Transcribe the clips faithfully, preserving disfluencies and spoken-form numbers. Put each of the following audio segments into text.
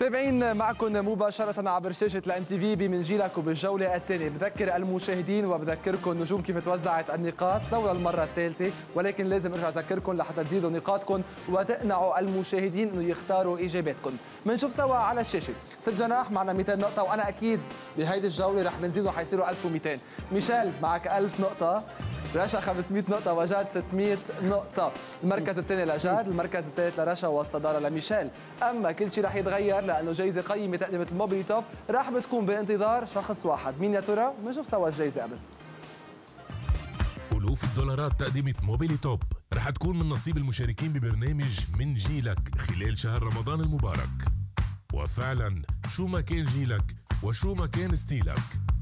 متابعين معكم مباشرة عبر شاشة الان تي في بمن جيلك وبالجولة الثانية. بذكر المشاهدين وبذكركم نجوم كيف توزعت النقاط لو للمرة الثالثة، ولكن لازم ارجع اذكركم لحتى تزيدوا نقاطكم وتقنعوا المشاهدين انه يختاروا اجاباتكم. بنشوف سوا على الشاشة. ست جناح معنا مئتين نقطة، وانا اكيد بهيدي الجولة رح بنزيدوا حيصيروا ألف ومئتين. ميشيل معك ألف نقطة، رشا خمسمئة نقطة، وجاد ستمئة نقطة. المركز الثاني لجاد، المركز الثالث لرشا، والصدارة لميشيل. أما كل شيء رح يتغير لأنه جايزة قيمة تقدمة الموبيلي توب رح بتكون بانتظار شخص واحد. مين يا ترى؟ بنشوف سوا الجايزة قبل. ألوف الدولارات تقدمة موبيلي توب رح تكون من نصيب المشاركين ببرنامج من جيلك خلال شهر رمضان المبارك. وفعلا شو ما كان جيلك وشو ما كان ستيلك،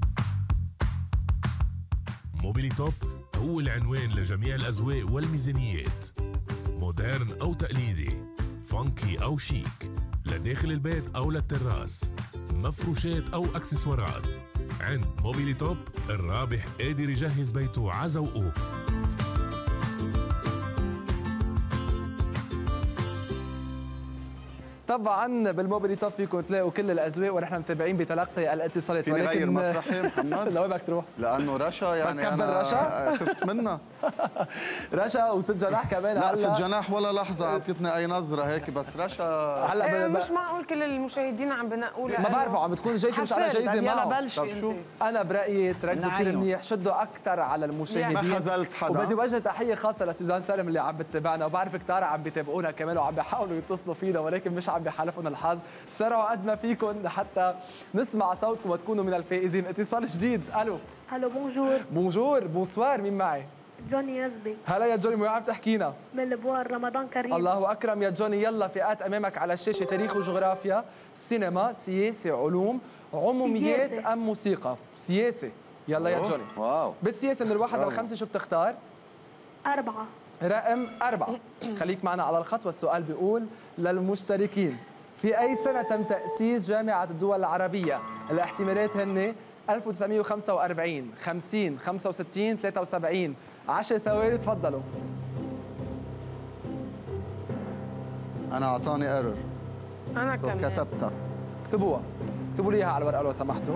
موبيلي توب هو العنوان لجميع الأذواق والميزانيات، مودرن أو تقليدي، فانكي أو شيك، لداخل البيت أو للتراس، مفروشات أو أكسسوارات. عند موبيلي توب الرابح قادر يجهز بيته عزوقه. طبعا بالموبيلي توب فيكم تلاقوا كل الاذواق، ونحن متابعين بتلقي الاتصالات. فيني غير مسرحي محمد؟ لوين بدك تروح؟ لانه رشا يعني انا رشا؟ خفت منها. رشا وست جناح كمان. لا ست جناح ولا لحظه اعطيتني اي نظره هيك، بس رشا هلا إيه مش معقول كل المشاهدين عم بنقوا. ما بعرفوا عم بتكون جايزه مش انا جايزه معه. طب شو؟ انا برايي تركزوا كثير منيح، شدوا اكثر على المشاهدين. ما خذلت حدا. وبدي وجه تحيه خاصه لسوزان سالم اللي عم بتتابعنا، وبعرف كثار عم بيتابعونا كمان وعم بيحاولوا يتصلوا فينا، ولكن مش عم بيحالفهم الحظ. سرعوا قد ما فيكم لحتى نسمع صوتكم وتكونوا من الفائزين. اتصال جديد. الو الو بونجور. بونجور بونسوار، مين معي؟ جوني يزبي. هلا يا جوني، وين عم تحكينا؟ من البوار. رمضان كريم. الله اكرم يا جوني. يلا فئات امامك على الشاشه: تاريخ وجغرافيا، سينما، سياسه، علوم، عموميات ام موسيقى؟ سياسه. يلا يا جوني. واو. بالسياسه من الواحد للخمسه شو بتختار؟ أربعة. رقم أربعة. خليك معنا على الخط، والسؤال بيقول للمشتركين: في أي سنة تم تأسيس جامعة الدول العربية؟ الاحتمالات هن ألف وتسعمئة وخمسة وأربعين، خمسين، خمسة وستين، ثلاثة وسبعين. عشر ثواني تفضلوا. أنا أعطاني ايرور. أنا كمان كتبتها. اكتبوها، اكتبوا لي إياها على الورقة لو سمحتوا.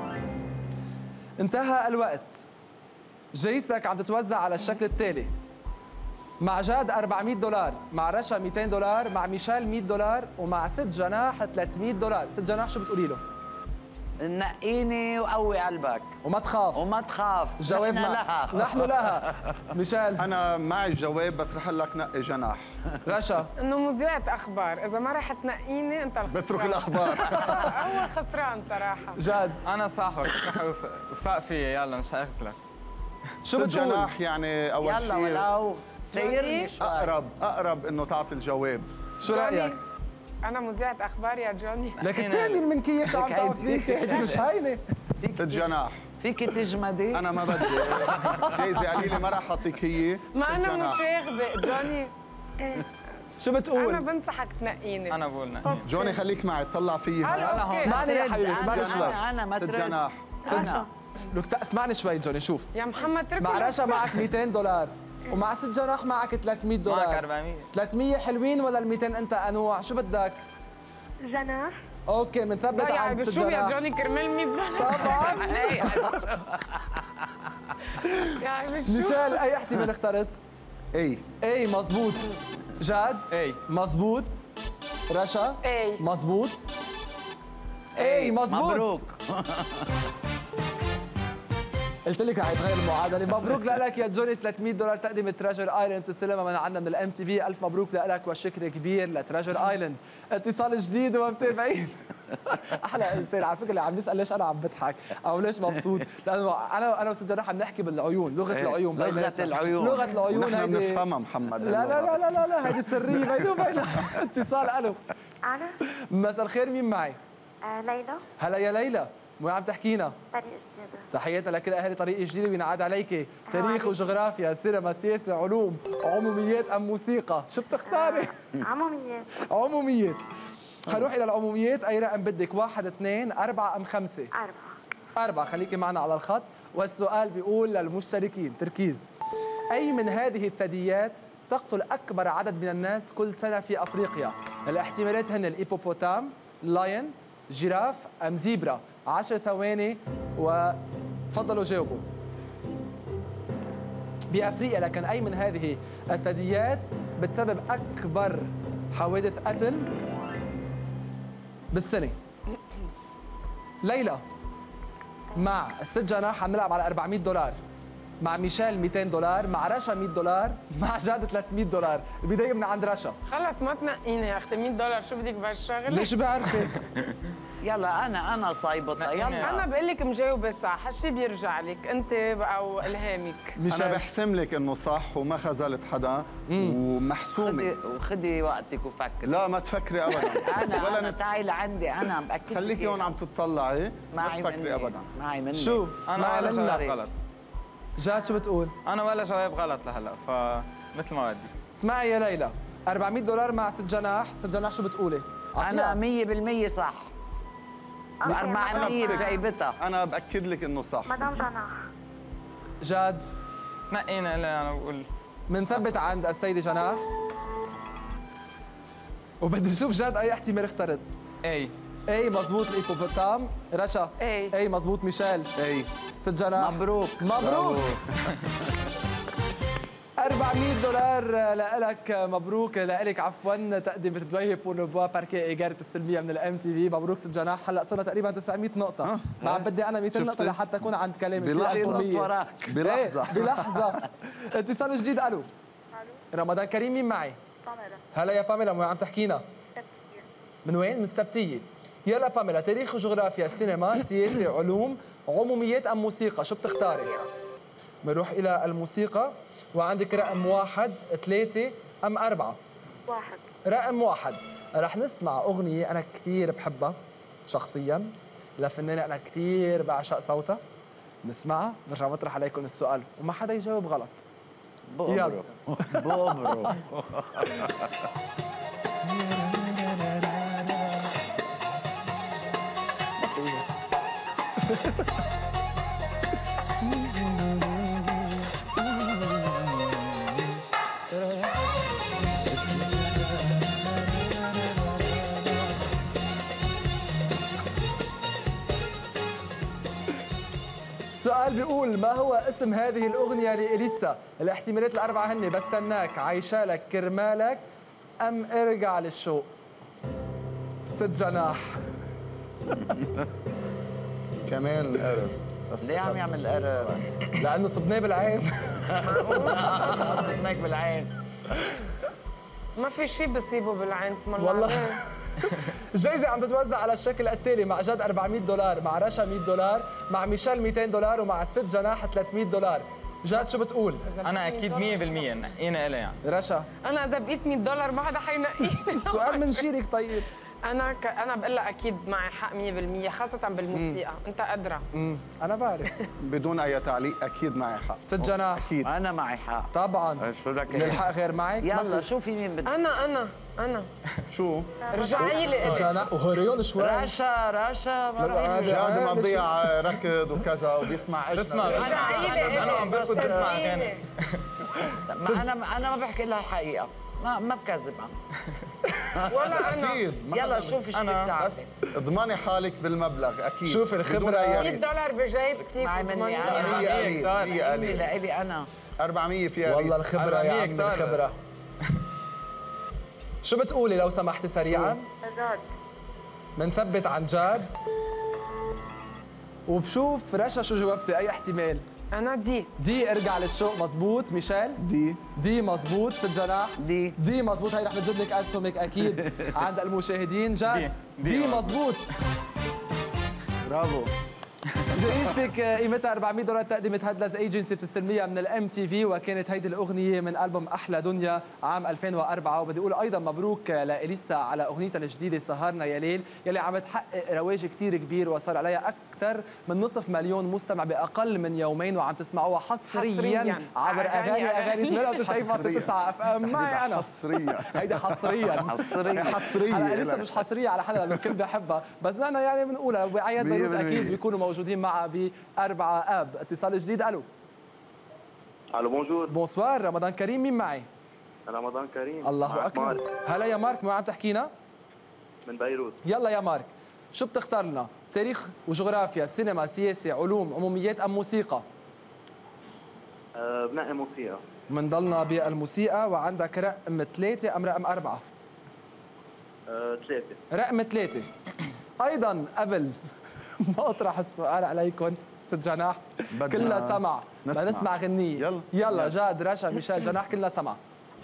انتهى الوقت. جايزتك عم تتوزع على الشكل التالي: مع جاد أربعمئة دولار، مع رشا مئتين دولار، مع ميشيل مئة دولار، ومع ست جناح ثلاثمئة دولار. ست جناح شو بتقولي له؟ نقيني وقوي قلبك وما تخاف. وما تخاف. جواب نحن مع... لها. نحن لها. ميشيل. أنا معي الجواب، بس رح لك نقي جناح. رشا. إنه مذيعة أخبار، إذا ما رح تنقيني أنت الخسران. بترك الأخبار. هو خسران صراحة. جاد. أنا صاحبك، ساق فيي، يلا مش هيخسلك. شو بتقول؟ ست جناح يعني أول شيء. يلا ولو سيرني شوي. أقرب أقرب إنه تعطي الجواب. شو رأيك؟ أنا مذيعة أخبار يا جوني. لكن تامين من كيف شو عم تعرف فيك؟ هيدي مش هينة. ست جناح. فيك تجمدي؟ أنا ما بدي. جايزة قليلة ما رح أعطيك هي. ما أنا مشاغبة جوني. شو بتقول؟ أنا بنصحك تنقيني. أنا بقول نقي. جوني خليك معي، اطلع فيي. اسمعني يا حبيبي، اسمعني شوي. أنا ما ست ترد. جناح. ست لك اسمعني شوي جوني. شوف يا محمد ترك. مع رشا معك مئتين دولار، ومع ست جناح معك ثلاثمئة دولار. معك أربعمئة. ثلاثمئة حلوين ولا ال مئتين انت انواع؟ شو بدك؟ جناح. اوكي بنثبت عند ست شو يا جناح. جوني كرمال مئة دولار؟ طبعا. يعني مش ميشيل اي احتمال اخترت؟ اي اي مزبوط. جاد اي مزبوط. رشا اي مزبوط. اي مزبوط. مبروك. قلت لك رح يتغير المعادله. مبروك لك يا جوني، ثلاثمئة دولار تقدمة تراجر ايلاند تستلمها من عندنا من الام تي في. الف مبروك لك والشكر كبير لتراجر ايلاند. اتصال جديد ومتابعين. احلى انسان على فكره اللي عم يسال ليش انا عم بضحك او ليش مبسوط، لانه انا انا وست جناح عم نحكي بالعيون، لغه العيون. لغه العيون. لغه العيون نحن هيدي بنفهمها محمد. لا لا لا لا لا, لا. هيدي سريه بيني وبينها. اتصال. الو. أنا. مساء الخير، مين معي؟ آه ليلى. هلا يا ليلى، وين عم تحكينا؟ طريق الجديدة. تحياتنا لكل اهالي طريق الجديد وينعاد عليكي. تاريخ وجغرافيا، سينما، سياسه، علوم، عموميات ام موسيقى؟ شو بتختاري؟ آه. عموميات. عموميات. حنروح الى العموميات. اي رقم بدك؟ واحد، اثنين، اربعه ام خمسه؟ أربعة. أربعة. خليكي معنا على الخط، والسؤال بيقول للمشتركين: تركيز. أي من هذه الثدييات تقتل أكبر عدد من الناس كل سنة في أفريقيا؟ الاحتمالات هن الإيبوبوتام، لاين، جيراف ام زيبرا؟ عشر ثواني وتفضلوا جاوبوا. بافريقيا لكن اي من هذه الثدييات بتسبب اكبر حوادث قتل بالسنه؟ ليلى مع الست جناح عم نلعب على أربعمية دولار، مع ميشيل مئتين دولار، مع رشا مئة دولار، مع جاد ثلاثمية دولار. البدايه من عند رشا. خلص ما تنقيني يا اختي، مية دولار شو بدك بهالشغله؟ ليش بعرفك؟ يلا انا انا صايبطه يلا. انا بقول لك مجاوبه صح، هالشي بيرجع لك انت او الهامك. انا بحسم لك انه صح وما خذلت حدا ومحسومه. خدي وخدي وقتك وفكري. لا ما تفكري ابدا. انا ولا انا نت... تعي لعندي انا باكد خليكي هون عم تطلعي، ما تفكري ابدا. معي مني. شو؟ انا ولا جواب مني. غلط. جاد شو بتقول؟ انا ولا جواب غلط لهلا، فمثل ما بدي. اسمعي يا ليلى، أربعمية دولار مع ست جناح، ست جناح شو بتقولي؟ انا مية بالمية صح. أربعمية بجيبتها. انا باكد لك انه صح. مدام جناح. جاد نقينا اللي انا بقول. منثبت عند السيدة جناح وبدي نشوف جاد اي احتمال اخترت. اي اي مزبوط الايبوبوتام. رشا اي اي مزبوط. ميشيل اي ست جناح مبروك مبروك. أربعمية دولار لك، مبروك لك عفوا. تقدم بتدويه بونوبوا باركي إيجارة السلمية من الام تي في. مبروك ست جناح. هلا صرنا تقريبا تسعمية نقطة. ما بدي انا مئتين نقطة لحتى اكون عند كلامي. بلحظة بلحظة بلحظة. اتصال جديد. الو رمضان كريم، مين معي؟ باميلا. هلا يا باميلا، من عم تحكينا؟ من وين؟ من السبتية. يلا باميلا، تاريخ وجغرافيا، سينما، سياسة، علوم، عموميات ام موسيقى؟ شو بتختاري؟ بنروح إلى الموسيقى. وعندك رقم واحد، ثلاثة أم أربعة؟ واحد. رقم واحد. رح نسمع أغنية أنا كثير بحبها شخصياً لفنانة أنا كثير بعشق صوتها. نسمعها، برجع بطرح عليكم السؤال وما حدا يجاوب غلط. بوبرو بوبرو. السؤال بيقول ما هو اسم هذه الأغنية لإليسا؟ الاحتمالات الأربعة هن بستناك، عايشالك، كرمالك، أم ارجع للشوق؟ ست جناح. كمان قرب. ليه عم يعمل قرب؟ لأنه صبناه بالعين. صبناك بالعين. ما في شيء بصيبه بالعين اسم الله. والله الجائزة عم تتوزع على الشكل التالي: مع جد أربعمية دولار، مع رشا مئة دولار، مع ميشيل مئتين دولار، ومع الست جناح ثلاثمية دولار. جاد شو بتقول؟ انا اكيد مية بالمية نقينا إلها يعني. رشا انا اذا بقيت مية دولار ما حدا حينقيني. السؤال من شيلك. طيب انا ك... انا بقول لها اكيد معي حق مية بالمية، خاصه بالموسيقى. انت ادرى. امم انا بعرف. بدون اي تعليق اكيد معي حق. ست جناح اكيد انا معي حق طبعا. شو لك؟ للحق غير معك. يلا شوفي مين بدك. انا انا انا شو؟ رجعي لي ست إلي. جناح وهريون شوي. رشا رشا ما رح يجي. جاد مضيع ركض وكذا وبيسمع بسمع رجعي لي انا عم بركض بسمع اغاني. ما انا انا ما بحكي لها الحقيقه، ما ما بكذبها. ولا انا. اكيد. يلا شوفي شو بدك انا بس تعملي. اضمني حالك بالمبلغ اكيد. شوفي الخبرة بدون أي يعني. مية ريسك. دولار بجيبتي. معي مني بتمنى- أنا. مية قليل مية قليل. لإلي انا أربعمية فيها والله ريسك. الخبرة يا أربعمية عمي كتار الخبرة. شو بتقولي لو سمحتي سريعا؟ جاد. منثبت عن جاد وبشوف رشا شو جاوبتي. اي احتمال؟ انا دي دي ارجع للشوق. مزبوط. ميشيل دي دي مزبوط. ست جناح دي دي مزبوط. هي رح بتزيد لك اسهمك اكيد عند المشاهدين. جاد دي. دي, دي مزبوط. برافو. جائزتك قيمتها أربعمية دولار تقدمت هادلاز ايجنسي بتستلميها من الام تي في، وكانت هيدي الاغنيه من البوم احلى دنيا عام ألفين وأربعة. وبدي اقول ايضا مبروك لاليسا على اغنيتها الجديده سهرنا يا ليل، يلي عم تحقق رواج كثير كبير وصار عليها اكثر من نصف مليون مستمع باقل من يومين، وعم تسمعوها حصريا, حصرياً. عبر اغاني اغاني ثمانية وتسعين فاصلة تسعة اف ام. معي انا حصريا. هيدي حصريا حصريا حصريا. هلا لسه مش حصريه على حدا لانه الكل بحبها، بس نحن يعني بنقولها باعياد مية بيروت بالمية. اكيد بيكونوا موجودين معها بأربعة اب. اتصال جديد. الو الو بونجور. بونسوار، رمضان كريم. مين معي؟ رمضان كريم. الله معك اكبر. مارك. هلا يا مارك، ما عم تحكينا؟ من بيروت. يلا يا مارك، شو بتختار لنا؟ تاريخ وجغرافيا، سينما، سياسة، علوم، عموميات أم موسيقى؟ أه بنقي موسيقى. منضلنا بالموسيقى، وعندك رقم ثلاثة أم رقم أربعة؟ أه ثلاثة. رقم ثلاثة. أيضا قبل ما أطرح السؤال عليكم ست جناح كلنا سمع، بدنا نسمع غنية. يلا يلا جاد، رشا، ميشيل، جناح، كلنا سمع.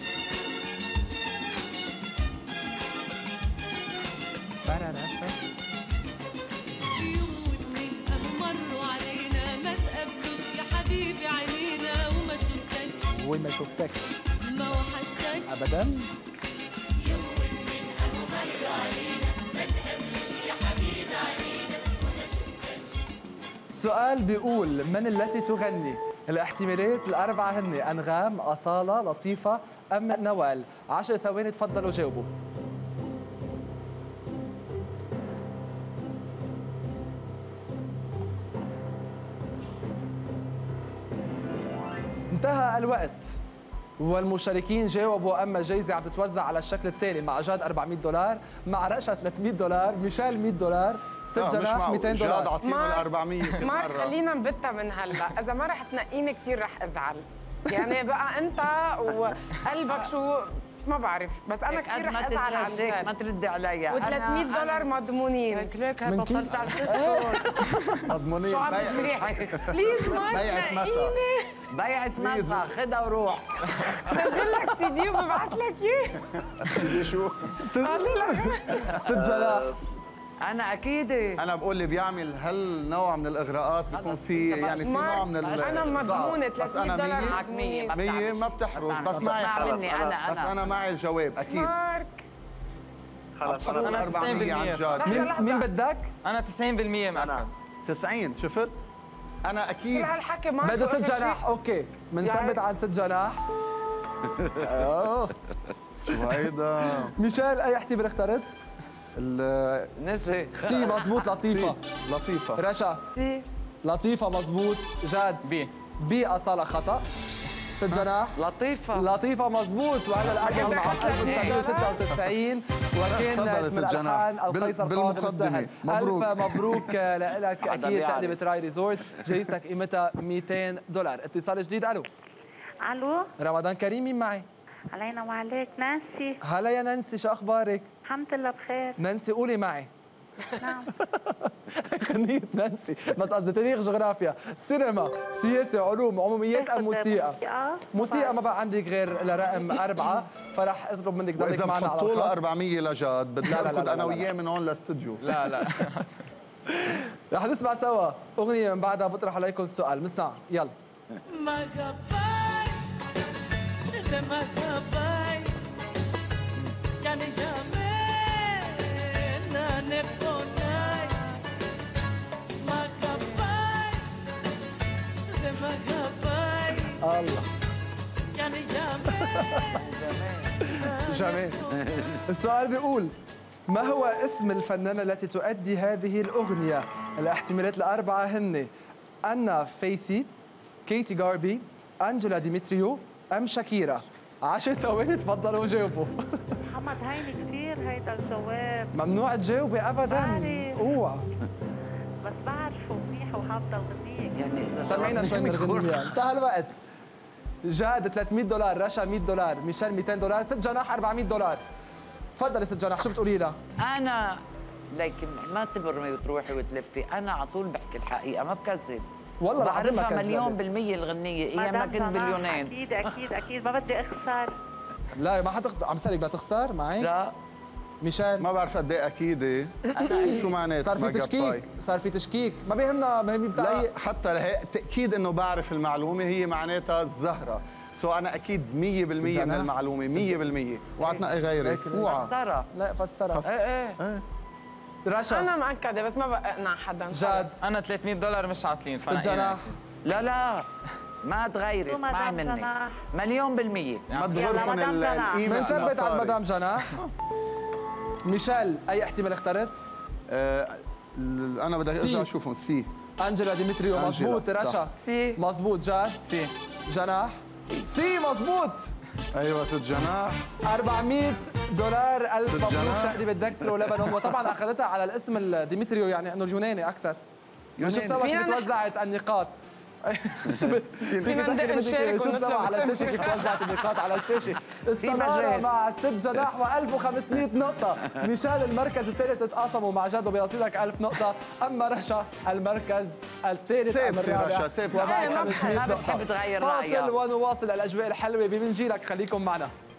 يوم واثنين قاموا مروا علينا، ما تقابلوش يا حبيبي عينينا، وما شفتكش وين ما شفتكش ما وحشتكش أبدا. يوم واثنين قاموا مروا علينا، ما تقابلوش يا حبيبي عينينا وما شفتكش. السؤال بيقول من التي تغني؟ الاحتمالات الأربعة هن أنغام، أصالة، لطيفة أم نوال. عشر ثواني تفضلوا جاوبوا. انتهى الوقت والمشاركين جاوبوا. اما الجائزه عم تتوزع على الشكل التالي: مع جاد أربعمية دولار، مع رشا ثلاثمية دولار، ميشيل مية دولار، ست جناح مئتين دولار. جاد عطينا ال أربعمية كل مارك مرة. خلينا نبتها من هلا، اذا ما رح تنقيني كثير رح ازعل. يعني بقى انت وقلبك شو ما بعرف، بس انا كثير رح ازعل عن جد. ما تردي علي و300 دولار مضمونين. ليك ليك بطلت على الخصوص. مضمونين. بليز مارك بيعة مسا. نقيني. بيعة مسا، خدها وروح. بسجل لك سي دي وببعث لك اياه. بدي شو؟ قال لك ست جناح. انا اكيد انا بقول اللي بيعمل هالنوع من الاغراءات بيكون في يعني في نوع من ال انا مضمونه بس ثلاثمية انا دولار معك مية. مضمونين. مية ما بتحرز، بس معي اسمع حرج. مني انا بس انا انا معي الجواب اكيد. مارك خلص أنا أنا أربعمية عن جد. لحظة، مين لحظة. مين بدك؟ انا تسعين بالمية معك. تسعين شفت؟ انا كل اكيد هالحكي مارك بده ست آخر شي. جناح. اوكي، بنثبت عن ست جناح. اوه شو هيدا؟ ميشيل، اي احتمال اخترت؟ ال- نسي سي مزبوط. لطيفة. سي. لطيفة. رشا سي لطيفة مزبوط. جاد بي بي أصالة خطأ. ست جناح لطيفة لطيفة مزبوط. وهذا الأرقام مع ألف وتسعمية وستة وتسعين وكان تفضل يا ست من جناح. الألحان بال- القيصر بالمقدمة. قادم السهل. مبروك. ألف مبروك لك. حدا أكيد بيعرف. تقلبة راي ريزورت، جايزتك قيمتها مئتين دولار. اتصال جديد. ألو، الو، رمضان كريم. مين معي؟ علينا وعليك. نانسي. هلا يا نانسي، شو أخبارك؟ الحمد لله بخير. نانسي قولي معي. نعم. غنية نانسي، بس قصدي تاريخ، جغرافيا، سينما، سياسة، علوم، عموميات أم موسيقى؟ موسيقى ما بقى عندك غير لرقم أربعة، فرح أطلب منك ضلك واذا معنا على بحطوا له الخط. أربعمية لجاد بدي لا، لا، لا، اركض لا، انا لا. وياه من هون لاستوديو. لا لا رح نسمع سوا أغنية من بعدها بطرح عليكم السؤال. مسمع يلا. Magabay, de magabay, yani jamen na neptonay. Magabay, de magabay, الله yani jamen. جميل. السؤال بيقول: ما هو اسم الفنانة التي تؤدي هذه الأغنية؟ الاحتمالات الأربعة هن أنا فيسي، كيتي غاربي، أنجلا ديمتريو أم شاكيرا. عشر ثواني تفضلوا وجاوبوا. محمد هيني كثير هيدا الجواب، ممنوع تجاوبي أبداً. بعرف. اوعى. بس بعرفه منيح وحافظه الغنية. يعني سمعينا شوي من الغنية. انتهى الوقت. جاد ثلاثمية دولار، رشا مية دولار، ميشيل مئتين دولار، ست جناح أربعمية دولار. تفضلي ست جناح، شو بتقولي لها؟ انا لكن ما تبرمي وتروحي وتلفي، انا على طول بحكي الحقيقه ما بكذب. والله العظيم ما بعرفها كذبت. مليون بالمية الغنية، ايام ما مدام كنت جناح، بليونين. اكيد اكيد اكيد ما بدي اخسر. لا ما حتخسر. عم سألك بدها تخسر معي؟ لا ميشيل ما بعرف قد ايه اكيد. شو معناتها؟ صار في تشكيك، صار في تشكيك، ما بيهمنا مهم بتاعي. لا حتى لهي تاكيد انه بعرف المعلومه هي معناتها الزهره، سو انا اكيد مية بالمية من المعلومه مية بالمية. اوعى تنقي غيري. اوعى. ترى لا فسرها. ايه ايه رشا انا مأكده بس ما بقنع حدا. جاد انا ثلاثمية دولار مش عاطلين. ست جناح لا لا ما تغيري، شو اسمعي مدام مني جناح؟ مليون بالمية. ما تغركم مدام ال- جناح. القيمه بنثبت عن المصاري. مدام جناح. ميشيل اي احتمال اخترت؟ آه، ال- انا بدي سي. ارجع اشوفهم. سي. انجلا ديمتريو أنجلا، مزبوط. صح. رشا سي مزبوط. جاد سي جناح سي مزبوط. ايوه ست جناح. أربعمئة دولار. ألف ست مبروك جناح. تقريبا تذكروا لبنان، وطبعا اخذتها على الاسم الديمتريو، يعني انه اليوناني اكثر. شوف سوا كيف توزعت النقاط. شو فيك تحكي شوف سوا على الشاشه كيف توزعت النقاط على الشاشه. السمارة مع ست جناح وألف وخمسمئة نقطة. ميشيل المركز الثالث تقاسموا مع جدو برصيدك ألف نقطة، أما رشا المركز الثالث أم الرابع ومعك خمسمئة نقطة. بتغير رأيها. فاصل ونواصل الأجواء الحلوة بمنجيلك، خليكم معنا.